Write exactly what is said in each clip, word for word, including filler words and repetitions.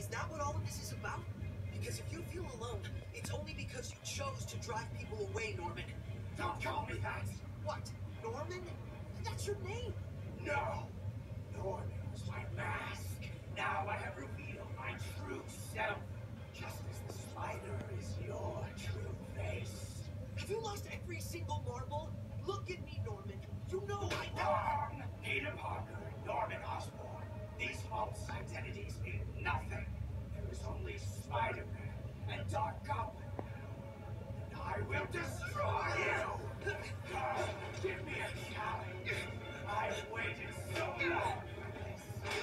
that what all of this is about? Because if you feel alone, it's only because you chose to drive people away, Norman. Don't call me that! What? Norman? That's your name! No! Norman was my mask. Now I have revealed my true self. Just as the spider is your true face. Have you lost every single marble? Look at me, Norman. You know I know. Wrong! Peter Parker and Norman Osborn. These false identities mean nothing. There is only Spider-Man and Dark Goblin. And I will destroy you! Give me a challenge. I've waited so long for this.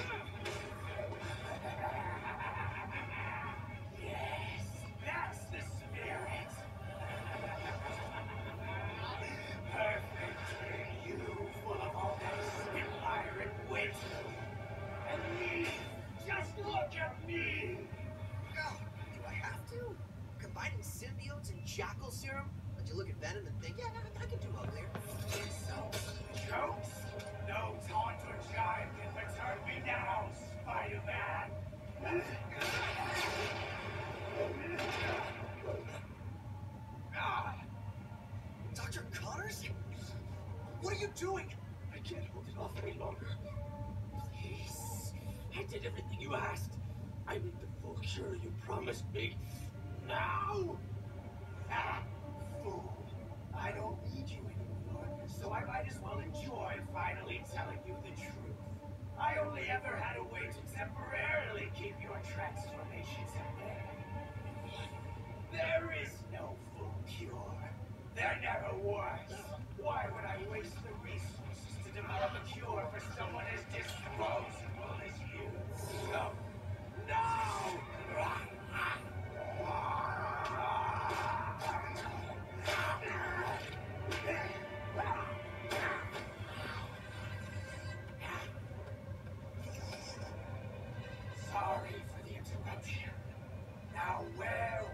Yes, that's the spirit. Perfect. You full of all that spitfire and wit. And me, just look at me. Oh, do I have to? Combining symbiotes and jackal serum? Let you look at Venom and think, yeah, I, I can do uglier. Insults, jokes, no taunt or jive can perturb me now, Spider-Man. Ah, Doctor Connors? What are you doing? I can't hold it off any longer. Please, I did everything you asked. I need the full cure you promised me. Now! Ah, fool. I don't need you anymore, so I might as well enjoy finally telling you the truth. I only ever had a way to temporarily keep your transformations at bay. There is no full cure. There never was. Why would I waste the resources to develop a cure for someone as disposable as you? No. No! Sorry for the interruption. Now where